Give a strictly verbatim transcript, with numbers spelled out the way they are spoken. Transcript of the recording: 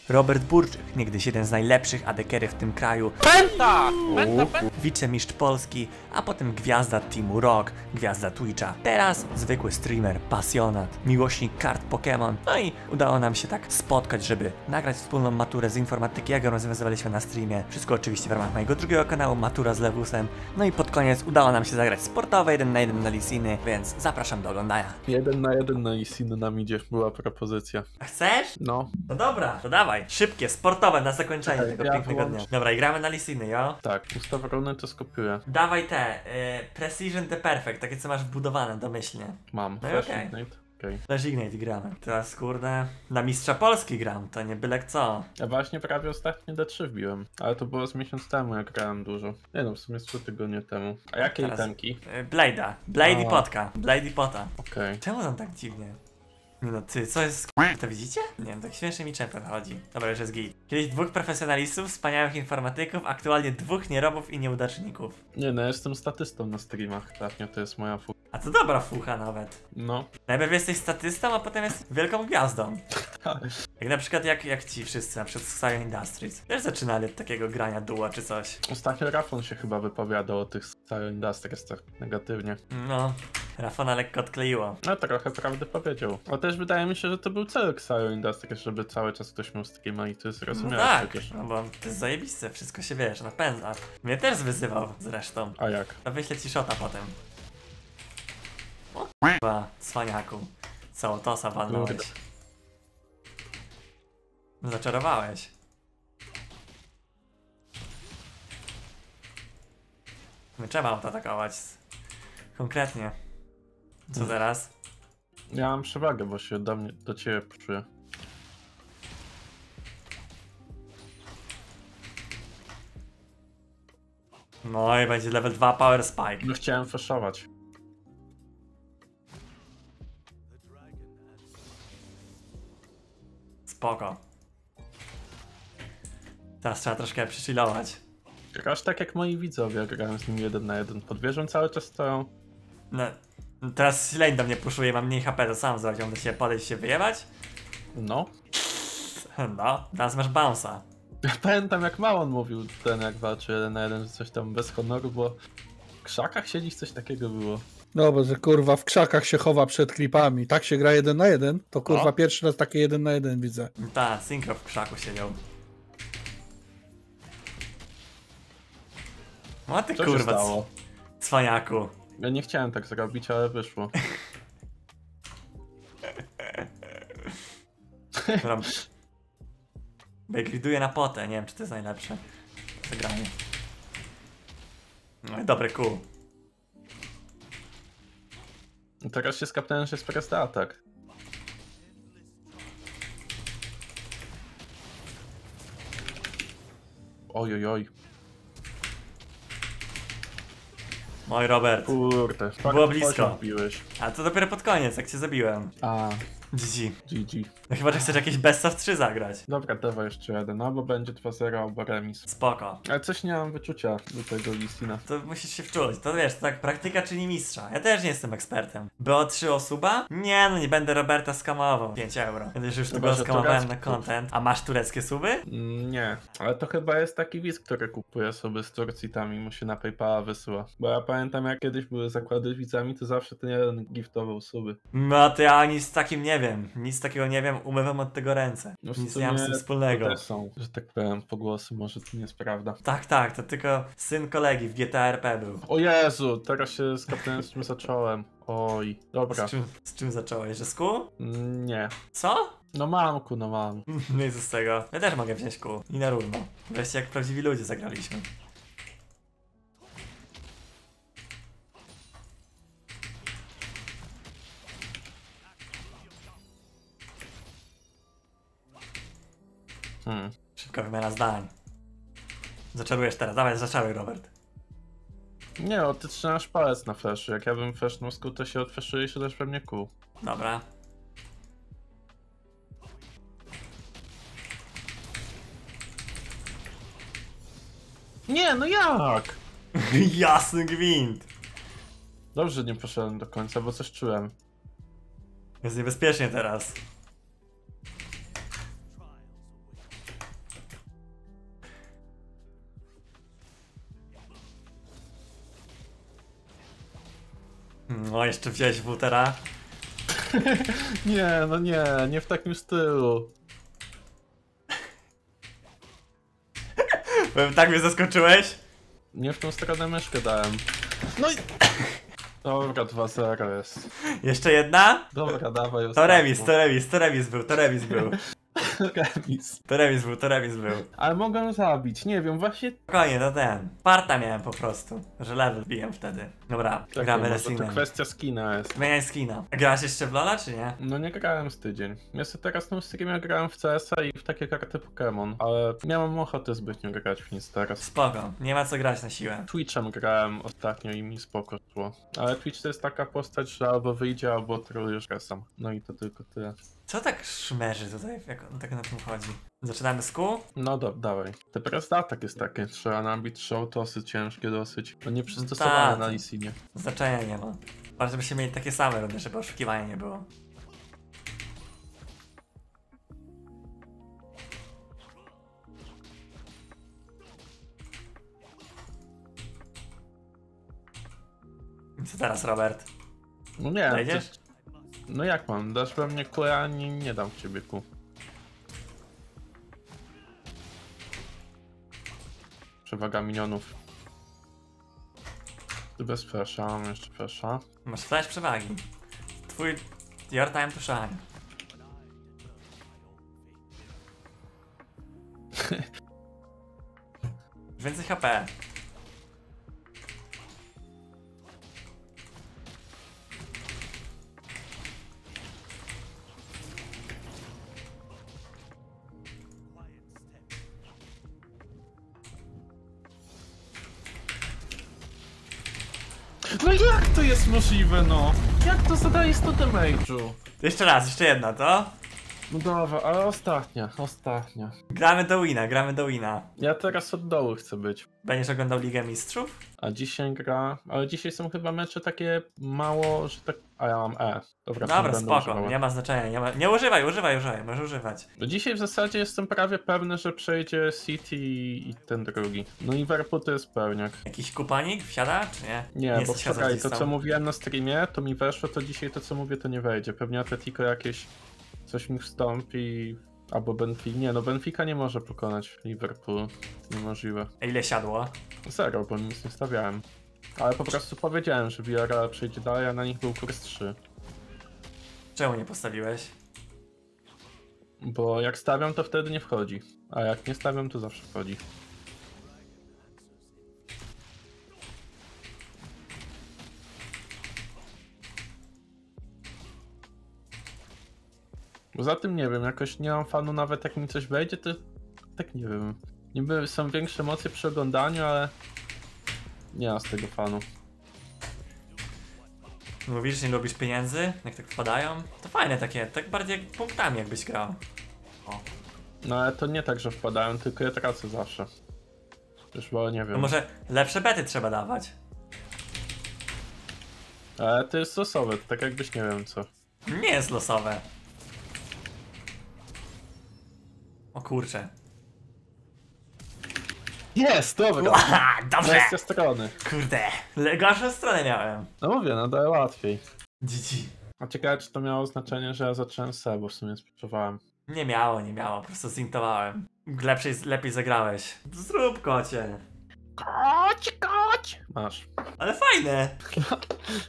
Robert Burczyk, niegdyś jeden z najlepszych adekery w tym kraju. Penta! Penta, penta! Wicemistrz Polski, a potem gwiazda Teamu Rock, gwiazda Twitcha. Teraz zwykły streamer, pasjonat, miłośnik kart Pokémon. No i udało nam się tak spotkać, żeby nagrać wspólną maturę z informatyki, jak ją rozwiązywaliśmy na streamie. Wszystko oczywiście w ramach mojego drugiego kanału, Matura z Lewusem. No i pod koniec udało nam się zagrać sportowe jeden na jeden na Lisiny, więc zapraszam do oglądania. Jeden na jeden na Lisiny nam idzie, była propozycja. A chcesz? No. No dobra, to dawaj. Szybkie, sportowe na zakończenie Czekaj, tego ja pięknego wyłączę. dnia. Dobra, i gramy na Lisiny, jo? Tak, ustaw rolny to skopiuję. Dawaj te, y, Precision the Perfect, takie co masz wbudowane domyślnie. Mam. No i Flash okej. Ignite. Okej. Flash Ignite gramy. Teraz kurde, na mistrza Polski gram, to nie byle co. Ja właśnie prawie ostatnio D trzy wbiłem, ale to było z miesiąc temu, jak grałem dużo. Nie no, w sumie z trzy tygodnie temu. A jakie Teraz- itemki? Y, Blade'a, Blade i A. potka, Blade i pota. Okej. Czemu on tak dziwnie? Nie no ty, co jest to widzicie? Nie wiem, tak śmiesznie mi czempem chodzi. Dobra, już jest git. Kiedyś dwóch profesjonalistów, wspaniałych informatyków, aktualnie dwóch nierobów i nieudaczników. Nie no, ja jestem statystą na streamach, ostatnio to jest moja fu... A to dobra fucha nawet. No. Najpierw jesteś statystą, a potem jest wielką gwiazdą. Tak. Jak na przykład jak, jak ci wszyscy, na przykład z Xion Industries. Też zaczynali od takiego grania duo czy coś. Ostatnio Rafon się chyba wypowiadał o tych Style Industries tak negatywnie. No, Rafona lekko odkleiło. No trochę prawdy powiedział. Ale też wydaje mi się, że to był cel Style Industries, żeby cały czas ktoś miał streama i to jest No zrozumiałe tak, przecież. no bo to jest zajebiste, wszystko się wiesz, napędza. Mnie też wyzywał zresztą. A jak? To wyślę ci shota potem. O k***a, cwaniaku. Co, tosa walnąłeś. Kurde. Zaczarowałeś. My trzeba auto atakować. Konkretnie. Co teraz? Ja mam przewagę, bo się do mnie, do ciebie poczuję. No i będzie level dwa power spike. No chciałem flashować. Spoko. Teraz trzeba troszkę przychillować. Grasz tak jak moi widzowie, jak grałem z nimi jeden na jeden. Pod wieżą cały czas stoją. No, teraz Lane do mnie puszuje, mam mniej H P, to sam zrobić, mam do siebie podejść się wyjebać. No. No, teraz masz bounce'a. Ja pamiętam jak Małon mówił ten jak walczył jeden na jeden, że coś tam bez honoru, bo w krzakach siedzieć coś takiego było. No bo że kurwa w krzakach się chowa przed klipami. Tak się gra jeden na jeden, to kurwa No. pierwszy raz takie jeden na jeden widzę. Ta, Synchro w krzaku siedział. No ty Co się kurwa, stało? c- cwaniaku. Ja nie chciałem tak zrobić, ale wyszło. Dobra. Griduję na potę, nie wiem czy to jest najlepsze zagranie. No i dobry kół. Teraz się skapnąłem, że jest prosty atak. Oj, oj, oj. Mój Robert. Kurde. Było blisko. Biłeś. A to dopiero pod koniec, jak cię zabiłem. A, G G. G G. No chyba, że chcesz jakieś best of trzy zagrać. Dobra, dawaj jeszcze jeden, albo będzie dwa zero, albo remis. Spoko. Ale coś nie mam wyczucia do tego Listina. To musisz się wczuć. To wiesz, to tak praktyka czyni mistrza. Ja też nie jestem ekspertem. B O trzy osoba? Nie, no nie będę Roberta skamował. pięć euro. Będę już Chyba, tego że skamowałem na turecki. content. A masz tureckie suby? Mm, Nie, ale to chyba jest taki widz, który kupuje sobie z Turcji tam i mu się na PayPala wysyła. Bo ja pamiętam jak kiedyś były zakłady z widzami, to zawsze ten jeden giftował suby. No to ja nic z takim nie wiem. Nic takiego nie wiem, umywam od tego ręce. No w Nic nie sumie mam z tym wspólnego. To też są, że tak powiem, pogłosy, może to nie jest prawda. Tak, tak, to tylko syn kolegi w G T A R P był. O Jezu, teraz się skapnąłem z czym zacząłem. Oj, dobra. Z czym, z czym zacząłeś? Że z kół? Mm, Nie. Co? No mam ku, no mam. No i co z tego? Ja też mogę wziąć kół. I na równo. Wreszcie jak prawdziwi ludzie zagraliśmy. Hmm. Szybka wymiana zdań. Zaczarujesz teraz, dawaj zaczaruj Robert. Nie, o ty trzymasz palec na flashu. Jak ja bym flashnął z kół, to się odflashuje i się też pewnie kół. Dobra. Nie, no jak? Jasny gwint! Dobrze, że nie poszedłem do końca, bo coś czułem. Jest niebezpiecznie teraz. No, jeszcze wziąłeś Wutera. Nie, no nie, nie w takim stylu. Powiem, tak mnie zaskoczyłeś. Nie w tą stronę myszkę dałem. No i... Dobra, dwa zero jest. Jeszcze jedna? Dobra, dawaj. To ostatnią. remis, to remis, to remis był, to remis był. Remis. To remis był, to remis był. Ale mogę zabić, nie wiem, właśnie... Spokojnie, to ten. Parta miałem po prostu, że level biłem wtedy. Dobra, Tak, gramy nie, to Resinem. kwestia skina jest. Zmieniaj skina. Grasz jeszcze w Lola, czy nie? No nie grałem z tydzień. Ja sobie teraz na streamie grałem w C S a i w takie karty Pokémon, ale miałem ochotę zbytnio grać w nic teraz. Spoko, nie ma co grać na siłę. Twitchem grałem ostatnio i mi spoko szło. Ale Twitch to jest taka postać, że albo wyjdzie, albo trolujesz sam. No i to tylko tyle. Co tak szmerzy tutaj, jak on tak na tym chodzi? Zaczynamy z kół? No do, dawaj. Te teraz atak jest takie, trzeba nabić show, tosy ciężkie dosyć. No nie przystosowane Tak. na Lisinie. Znaczenia nie ma. Ważne, byśmy mieli takie same rundy, żeby oszukiwania nie było. I co teraz, Robert? No nie, Wejdziesz? to- No jak mam? Dasz we mnie kół, a nie, nie dam w ciebie kół. Przewaga minionów. Ty bez flasha, mam jeszcze flasha. Masz flash przewagi. Twój... Your time to shine. Więcej H P. No jak to jest możliwe, no? Jak to zadaje sto damage'u? Jeszcze raz, jeszcze jedna, to? No dobra, ale ostatnia, ostatnia. Gramy do wina, gramy do wina. Ja teraz od dołu chcę być. Będziesz oglądał Ligę Mistrzów? A dzisiaj gra... Ale dzisiaj są chyba mecze takie mało, że tak... A ja mam E. Dobra, Dobra, nie będę spoko, używał. nie ma znaczenia, nie ma... Nie używaj, używaj, używaj, możesz używać. No dzisiaj w zasadzie jestem prawie pewny, że przejdzie City i ten drugi. No i Liverpool to jest pewniak. Jakiś kuponik wsiada, czy nie? Nie, bo jesteś wczoraj to hazardzistą? co mówiłem na streamie, to mi weszło, to dzisiaj to co mówię to nie wejdzie. Pewnie Atletico jakieś coś mi wstąpi, albo Benfica. Nie no, Benfica nie może pokonać Liverpoolu. Niemożliwe. A ile siadło? Zero, bo nic nie stawiałem. Ale po prostu powiedziałem, że Villarreal przejdzie dalej, a na nich był kurs trzy. Czemu nie postawiłeś? Bo jak stawiam, to wtedy nie wchodzi. A jak nie stawiam, to zawsze wchodzi. Poza tym nie wiem, jakoś nie mam fanu, nawet jak mi coś wejdzie, to tak nie wiem. Niby są większe emocje przy oglądaniu, ale nie mam z tego fanu. Mówisz, że nie lubisz pieniędzy? Jak tak wpadają? To fajne takie, tak bardziej jak punktami jakbyś grał. O. No ale to nie tak, że wpadają, tylko ja tracę zawsze. Już bo nie No wiem. może lepsze bety trzeba dawać? Ale to jest losowe, to tak jakbyś nie wiem co. Nie jest losowe. O kurczę. Jest, dobra! Ła, dobrze! Kwestia strony. Kurde, le- gorszą stronę miałem. No mówię, no daje łatwiej. G G. A ciekawe, czy to miało znaczenie, że ja zacząłem se, bo w sumie sprzedawałem. Nie miało, nie miało, po prostu zintowałem. Lepszej, lepiej zagrałeś. Zrób kocie. Koć, koć! Masz. Ale fajne.